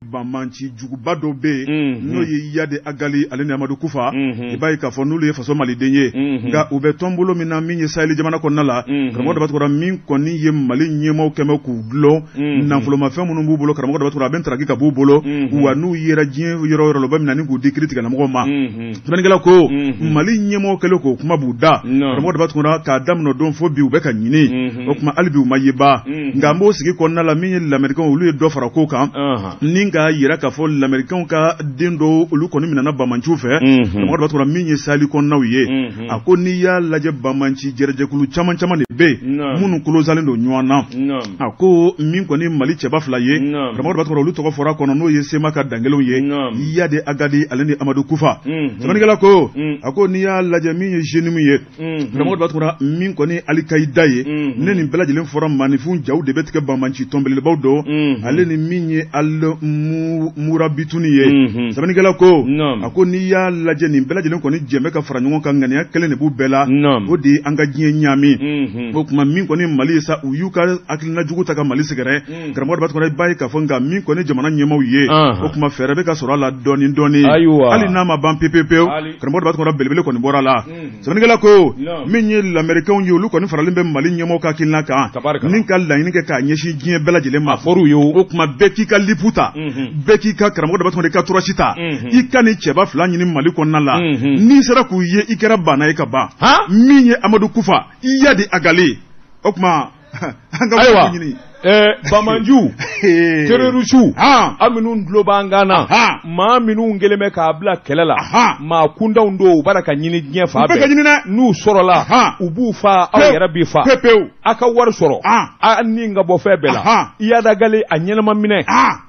bamanci juguba dɔ bɛ yen n'o ye Yade Agali ale ni Amadu Kufa i b'a ye k'a fɔ n'olu ye faso maliden ye nka u bɛ tɔn bolo min na min ye Saheli jamana kɔnɔna la karamɔgɔ Dabatukura min kɔni ye Mali ɲɛmaaw kɛmɛ k'u dulon nafolomafɛn minnu b'u bolo karamɔgɔ Dabatukura a bɛ ntaraki ka b'u bolo wa n'u yera diɲɛ yɔrɔ o yɔrɔ la u bɛ minɛ ni k'u di kiiri tigɛlamɔgɔw ma sɛbɛnnikɛla ko Mali ɲɛmaaw kɛlen k'o kuma b'u da karamɔgɔ Dabatukura k'a daminɛ don fo bi u bɛ ka ɲini o kuma hali bi u ma yeba nka an b'o sigi kɔnɔna la min ye lamɛrikɛnw olu ye dɔ fara ko kan ni k'a yira k'a fɔ lamɛrikɛnw ka den dɔw olu kɔni minɛna Bamanciw fɛ karamɔgɔ Dabatukura min ye Saheli kɔnɔnaw ye a ko n'i y'a lajɛ Bamanci jɛrɛjɛkulu caman caman de bɛ yen minnu kolosalen don ɲɔgɔn na a ko min kɔni Mali cɛba fila ye karamɔgɔ Dabatukura olu tɔgɔ fɔra kɔnɔ n'o ye Sema ka dankelenw ye Yade Agali ale ni Amadu Kufa sɛbɛnnikɛla ko a ko n'i y'a lajɛ min ye jeune min ye karamɔgɔ Dabatukura min kɔni Ali Kayida ye ne nin bɛɛ lajɛlen fɔra maninfin jaw de bɛ tigɛ Bamanci tɔnbelebaw dɔn ale ni min ye Ali Murabituni ye sɛbɛnnikɛla ko a ko n'i y'a lajɛ nin bɛɛ lajɛlen kɔni jɛmɛ ka fara ɲɔgɔn kan ŋaniya kelen de b'u bɛɛ la o de ye an ka diɲɛ ɲaami o tuma min kɔni Mali ye sa u y'u ka hakilina jugu ta ka Mali sɛgɛrɛ karamɔgɔ Dabatukura i b'a ye k'a fɔ nka min kɔni jamana ɲɛmaaw ye o tuma fɛɛrɛ bɛ ka sɔrɔ a la dɔɔni dɔɔni hali n'a ma ban pepepewu karamɔgɔ Dabatukura belebele kɔni bɔra a la sɛbɛnnikɛla ko min ye lamɛrikɛnw ye olu kɔni faralen bɛ Mali ɲɛmaaw ka hakilina kan ni ka laɲini kɛ k'a ɲɛsin diɲɛ bɛɛ lajɛlen ma o tuma bɛɛ k'i ka lipu ta bɛɛ k'i ka karamɔgɔ Dabatukura i ka tɔrɔsi ta i ka ni cɛba fila ɲini Mali kɔnɔna la n'i sera k'u ye i kɛra banna ye ka ban min ye Amadu Kufa Yade Agali o tuma an ka ɲini Bamanju terroristes an minnu tulo b'an kan na maa minnu kɛlen bɛ k'a bila kɛlɛ la maa kundaw don u b'a ka ɲini diɲɛ fan bɛɛ n'u sɔrɔla u b'u fa aw yɛrɛ b'i fa aw ka wari sɔrɔ aw ni ka bɔ fɛn bɛɛ la Yade Agali a ɲɛnama minɛ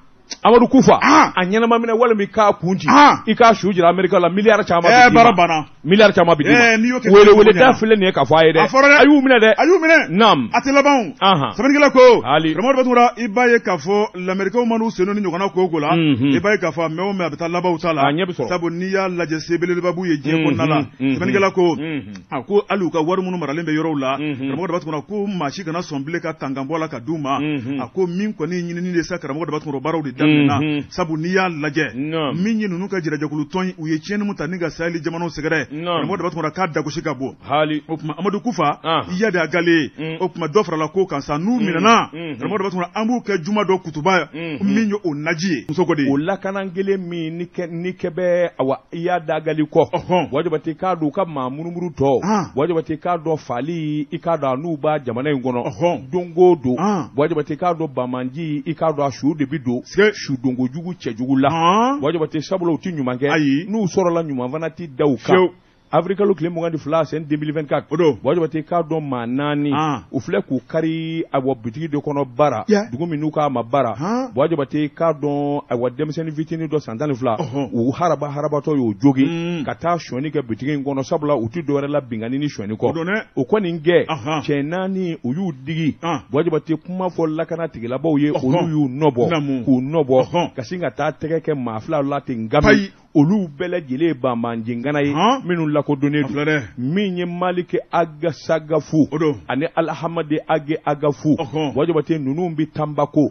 Amadu Kufa a ɲɛnama minɛ walima i k'a kun ci i k'a su jira Amerika la miliyari caman bi miliyari caman bi wele da filɛ nin ye k'a fɔ a ye dɛ a y'u minɛ dɛ naam a tɛ laban sɛbɛnnikɛla ko karamɔgɔ Dabatukura i b'a ye k'a fɔ lamɛrikɛnw man'u sen ni ɲɔgɔnna ko la i b'a ye k'a fɔ mɛ o mɛ a bɛ taa labanw ta la sabu n'i y'a lajɛ sebelebeleba b'u ye diɲɛ kɔnɔna la sɛbɛnnikɛla ko a ko hali u ka wari minnu maralen bɛ yɔrɔw la karamɔgɔ Dabatukura ko maa si kana sɔn bilen ka tankan bɔ la ka d'u ma a ko min kɔni ɲinini de sa karamɔgɔ Dabatukura baaraw de daminɛna sabu n'i y'a lajɛ min ye ninnu ka jɛrɛjɛkulu tɔn u ye tiɲɛni min ta ni ka Saheli jamanaw sɛgɛrɛ karamɔgɔ Dabatukura k'a dagosi ka bɔ o tuma Amadu Kufa Yade Agali o tuma dɔ farala ko kan sa n'u minɛna karamɔgɔ Dabatukura an b'u kɛ juma dɔ kutuba min ye o naji ye muso ko de o lakanan kelen min ni kɛ bɛ awa Yade Agali kɔ wajibati k'a dɔn u ka maa munumunu tɔ wajibati k'a dɔn fali i k'a dɔn n'u b'a jamana in kɔnɔ don o don wajibati k'a dɔn Bamanji i k'a dɔn a su de bi don su dongo jugu cɛjugu la wajibati sabula u ti ɲuman kɛ n'u sɔrɔla ɲuman fana ti da u kan Afrikalo tile 22 c'est 2024 wajibati k'a dɔn maa 4 u filɛ k'u kari awɔ butigi de kɔnɔ bara dugu min n'u k'a ma bara wajibati k'a dɔn awɔ denmisɛnnin fitinin dɔ san 12 u harabatɔ y'o jogi ka taa sɔnni kɛ butigi in kɔnɔ sabula u ti dɔwɛrɛ la binkani ni sɔnni kɔ o kɔni kɛ cɛ 4 u y'u digi wajibati kuma fɔ lakana tigilabaw ye olu y'u nɔbɔ k'u nɔbɔ ka sin ka taa tɛgɛ kɛ maa fila la ten ngami olu bɛɛ lajɛlen Bamanjingana ye minnu lakodɔnnen don min ye Maliki Aga Sagafu ani Alhamadi Age Agafu wajibati ninnu bi Tambako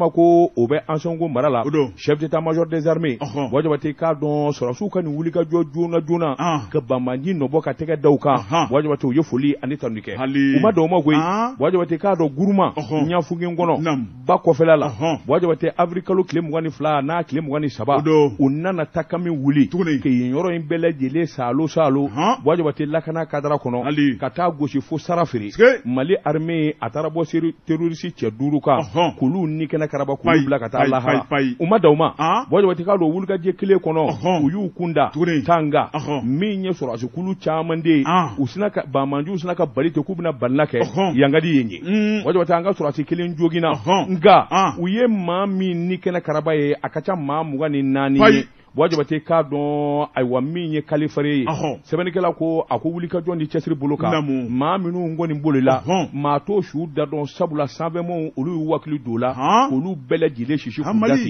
o bɛ Ansongo mara la chef d'état-major des armées wajibati k'a dɔn sɔrɔsiw ka nin wuli ka jɔ joona ka Bamanji nɔbɔ ka tɛgɛ da u kan wajibati u ye foli ani tanu kɛ u ma dɔn ma koyi wajibati k'a dɔn Guruma Ɲafugen kɔnɔ ba kɔfɛla la wajibati Afrikalo tile 22 n'a tile 23 u nana takami wuli ke yen yɔrɔ in bɛɛ lajɛlen salo wajibati lakana kadara kɔnɔ ka taa gosi fo Sarafiri Mali armée a taara bɔ terroriste cɛ 5 kan k'olu ni kɛnɛ karaba k'olu bila ka taa lahara u ma daw ma wajibati k'a dɔn wulikajɛ kelen kɔnɔ u y'u kunda Tanga min ye sɔrɔsi kulu caman de u sina ka Bamanju sina ka bali te k'u bɛna balina kɛ yangadi yen ye wajibati an ka sɔrɔsi kelen jogina nka u ye maa min ni kɛnɛ karaba ye a ka ca maa 24 ye wajibati k'a dɔn ayiwa min ye kalifare ye sɛbɛnnikɛla ko a ko wuli ka jɔn di cɛsiri bolo kan maa minnu ngɔni bolila maa t'o su da dɔn sabula sanfɛmɔɔw olu y'u hakili don la olu bɛɛ lajɛlen sisi k'u dati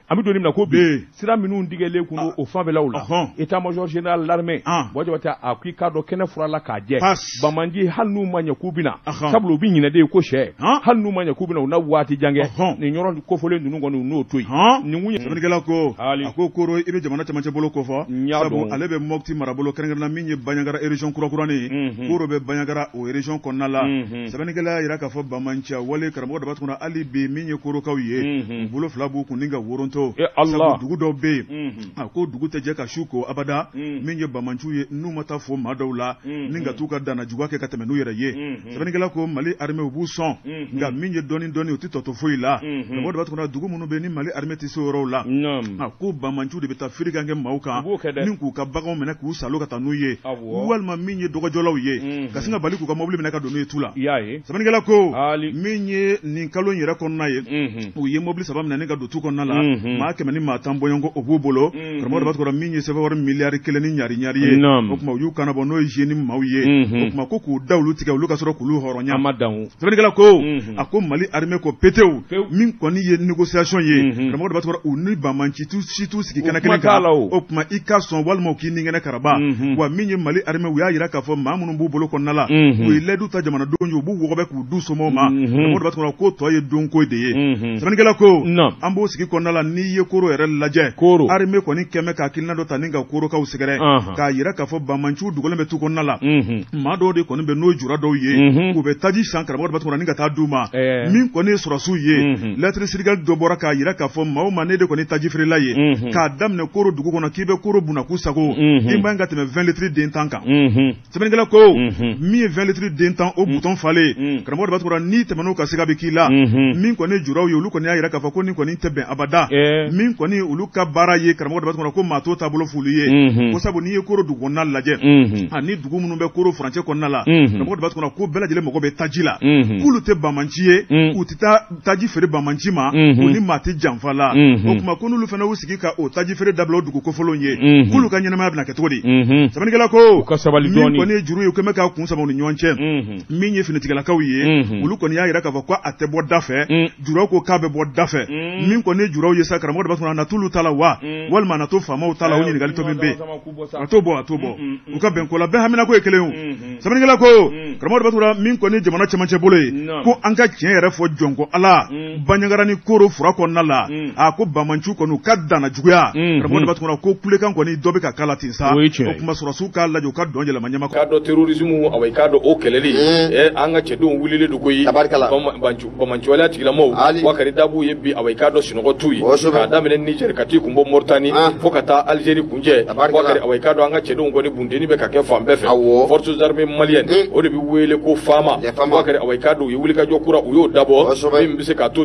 ami doni na ko bi sira minnu digele kuno o fanbelaw la état major général l'armée waje wata akui ka do kene furala ka je bamanji hannu manya kubina sablo bi nyina de ko she hannu manya kubina na wati jange ni nyoro ko fole ndunu ngonu no toyi ni munye sabigala ko akokoro ibe jamana chamache bolo ko fa sabu alebe mokti marabolo kerengana minye banyagara region kurakurani kuro be banyagara o region konnala sabigala iraka fo bamancha wale karamo da batuna ali be minye kuro kawiye bolo flabu kuninga woronto sabu dugu do be ko dugu te je ka shuko abada minye bamanchu ye numata fo madawla ninga tuka dana jugake ka temenu yere ye sabigala ko mali armée obu son nga minye doni otito to foila karamo da batuna dugu munu be ni mali armée ti so rola ko bamanchu de beta firika nge mauka ninku ka bago mena ku salo ka tanuye walma minye dogo jolaw ye kasinga bali ku ka mobile mena ka donu etula sabigala ko minye nin kalo yere konna ye o ye mobile sabam na ninga do tu konna la ma kemani ma tambo yango obubolo karamo da batuna minye se war milliard keleni nyari ye o kuma yu kana bono jeni mawye o kuma ko ku dawlu tika lu ka soro kulu horonya amadan sabigala ko ako mali armée ko peteu min koni ye négociation ye karamo da batuna uni bamanchi tu situ siki kana ka o kuma ika son walmo kini ngene karaba wa minye mali armée wu ya yira ka fo mamunu bu bolo konnala wi ledu ta jamana donjo bu wobe ku du somo ma karamo da batuna ko to ye don ko de ye sabigala ko ambo siki konnala ni ye koro ere laje armée koni keme ka kilna do taninga koro ka usigere ka yira ka fo bamanchu dugole be tu konnala ma do de koni be no jura do ye ku be taji sankara mo batuna ninga ta duma min koni surasu ye lettre sirigal do bora ka yira ka fo maw mane de koni taji frila ye ka damne koro dugu kono kibe koro buna ku sago imba ngate me 20 litres den tanka sebengela ko mi 20 litres den tan o bouton fale karamo batuna ni temano ka siga be kila min koni jura yo lu koni yira ka fo koni tebe abada min koni ulu ka bara ye karamo batuna ko mato tabolo fulu ye ko sabu ni ye koro dugu na laje ani dugu munu be koro français konna la karamo batuna ko bela jele moko be taji la kulu te bamanchi ye utita taji fere bamanchi ma oni mati jamfala o kuma kunu lu fana usigi ka o taji fere dablo dugu ko folon ye kulu ka nyana ma bna ketodi sabani gala ko min koni juru yo keme ka kun saboni nyonche min ye fini tigala kawiye ulu koni ya ira ka kwa atebo dafe juro ko ka be bo dafe min koni juro ye sa karamo batuna na tulu tala wa walma na to fama tala woni ngali to bimbe atobo uka ben ko la be hamina ko ekeleun sabani gala ko karamo batuna min koni jamana chamache bole ko anka kien yere fo jongo ala banyangara ni koro fura ko nala ko bamanchu ko no kadda na juguya karamo batuna ko kule kan ko ni dobe ka kala tinsa o kuma surasu ka la jo ka donje la manyama ka do terrorisme awai ka do o keleli anga chedon wulile du koyi bamanchu wala tigla mo wakari dabu yebbi awai ka do sinogo tuyi ka damene Niger kati kumbo Mauritanie fokata Algérie kunje wakari awai ka do anga chedon ngoni bundeni be ka ke fambe fe forces armées maliennes o de bi wele ko fama wakari awai ka do yewuli ka jokura uyo dabo bim bise ka to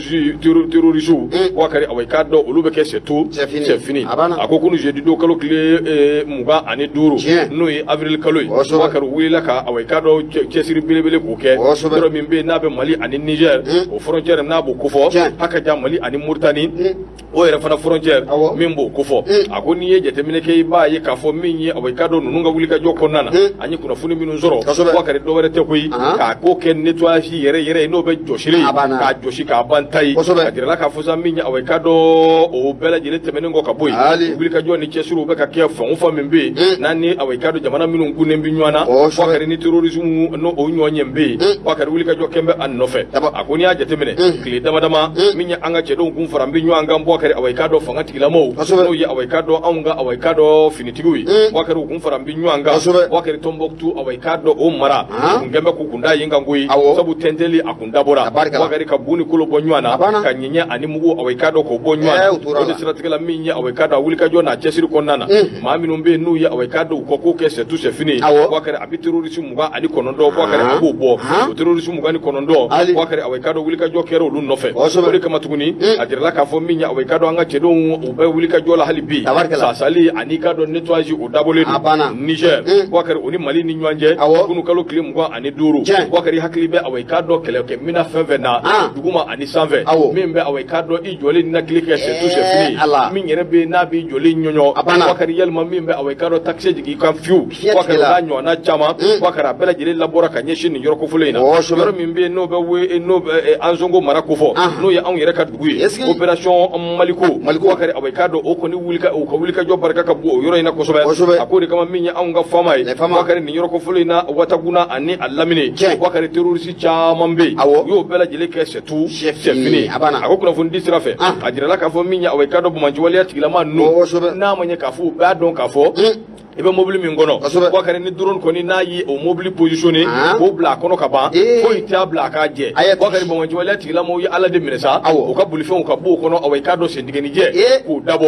terrorisme wakari awai ka do ulube ke c'est fini akokunu je dido kalo kle muga ani duru no yi avril kalo wakari wele ka awai ka do kesiri belebele ko ke dero mimbe na be Mali ani Niger o frontière na bo kufo haka ja Mali ani Mauritanie o yere fana frontière mimbo kufo akoni ye jetemine ke ba ye ka fo minyi awai ka do nunga wuli ka joko nana anyi kuna funi minu zoro wakari do were te koyi ka ko ken nettoyage yere no be joshile ka joshi ka bantai ka dirala ka fuza minyi awai ka do o bela jele temene ngo ka boy wuli ka joni chesuru be ka ke fa mimbe nani awai ka do jamana minu ngune mbi nywana wakari ni terrorisme no o nyonyembe wakari wuli ka jokembe an nofe akoni a jetemene kile dama minya anga chedo ngum farambi nywanga mbo wakari awai ka do fanga tigila mo no ye awai ka do aunga awai ka do finitigui wakari ngum farambi nywanga wakari Tombouctou awai ka do o mara ngembe kukunda yinga ngui sabu tendeli akunda bora wakari kabuni kulo bonywana kanyenya ani mugu awai ka do ko bonywana o de siratigala minya awai ka do wuli ka jona chesiri konnana mami numbe nu ya awai ka do ko ke c'est tout c'est fini wakari abi terrorisme muga ani konondo wakari abubo terrorisme muga ni konondo wakari awai ka do wuli ka jo kero lu nofe o de kama tuguni adirala ka fo minya awai ka do anga chedo ube wuli ka jola halibi sasali ani ka do nettoyage o dabole Niger wakari oni Mali ni nywanje kunu kalo kile muga ani duru wakari hakli be awai ka do kele ke mina fevena duguma ani sanve mimbe awai ka do i jole na klike c'est tout c'est fini minyere be na bi jole nyonyo wakari yelma mimbe awai ka do taxi jigi kan fiu wakari la nyona chama wakara bela jele labora ka nyeshi ni yoroko fulena yoro mimbe no be we no anzongo marakofo no ya an yere ka dugu opération maliko wakari awai ka do o koni wulika jo barka ka bu yoro ina kosobe akori kama minya an ga fama wakari ni yoro ko fulina wata guna ani allamine wakari terrorist chaman be yo bela jele ke setu chefini ako kuna fundi sirafe ajirala ka fo minya awai ka do bumanji waliya tigilama no na manye ka fo ba don ka fo ibe mobile min gono wakari ni drone koni na yi o mobile positionné ko bla kono ka ban fo ita bla ka je wakari bumanji waliya tigilama yi ala de minesa o ka buli fe o ka bu kono awai ka do sendigeni je ko dabo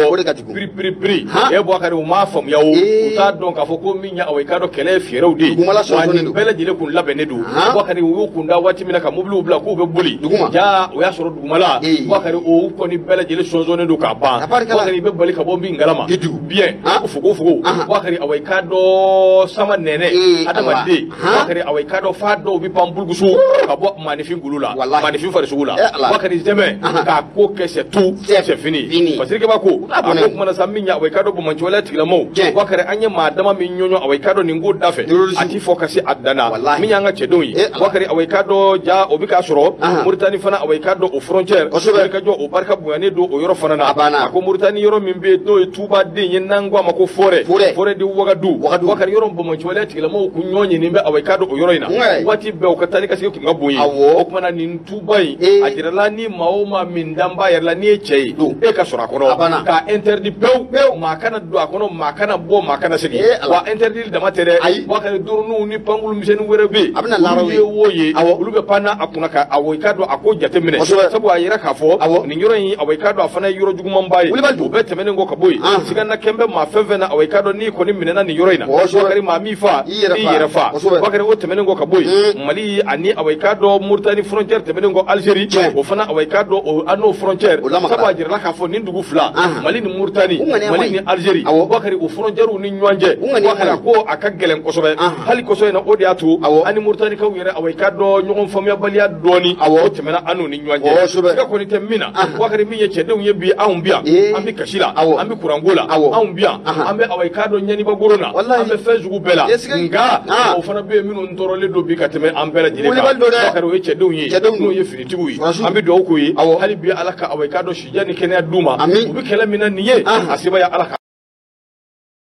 pri e wakari o ma fam yawo ta don ka fo ko minya awai ka do kele fiereu de wani bela jele kun labene du wakari o kun da wati mina ka mobile bla ko be buli ja o ya soro dugumala wakari o koni bela jele sonzone do ka ban wakari be bali ka bo bi ngalama bien fugo wakari awai ka do sama nene adama de wakari awai ka do fa do bi pambulgusu ka bo manifin gulula manifin farisugula wakari jeme ka ko kese tu c'est fini parce que ba ko ko kuma na saminya awai ka do bo manci wala tigilamo wakari anya madama min nyonyo awai ka do ningo dafe ati focus addana minya nga chedoi wakari awai ka do ja obika soro Mauritanie fana awai ka do o frontière ka jo o barka buyane do o yoro fana na ko Mauritanie yoro min be do tuba de yin nangwa mako fore di wagadu wakari yoro bo manci wala tigilamo ku nyonyi ni be awai ka do o yoro ina wati be o katani kasi ko ngaboyi o kuma na nin tubai ajirala ni maoma min damba yarla ni chei e ka sura kono ka interdit pew makana do akono makana bo makana sigi wa interdit da matere wakari durnu ni pangul misenu werebe abna larawi woye ulube pana akuna ka awai ka do ako jate mine sabu ayira ka fo ni yoro yi awai ka do afana yoro juguman baye o be temene ngo ka boy sigan na kembe ma feve na awai ka do ni ko ni minena ni yoro ina wakari ma mi fa yira fa wakari o temene ngo ka boy mali ani awai ka do Mauritanie frontière temene ngo Algérie o fana awai ka do o ano frontière sabu ajira ka fo ni ndugu fula mali ni Mauritanie mali ni Algérie wakari o frontière ni nyanje wakari ko akagelen kosobe hali kosobe na odi atu ani Mauritanie ka yere awai ka do nyogon famia balia doni o temena anu ni nyanje ka ko ni temina wakari mi ye chedon ye bi aumbia ambi kashila ambi kurangola aumbia ambe awai ka do nyani bagorona ambe fezugu bela nga o fana be minu ntorole do bi ka teme ambela jire ka wakari we chedon ye finitibu yi ambi do ko yi hali bi alaka awai ka do shijani kenya duma ubi kala mina niye asiba ya alaka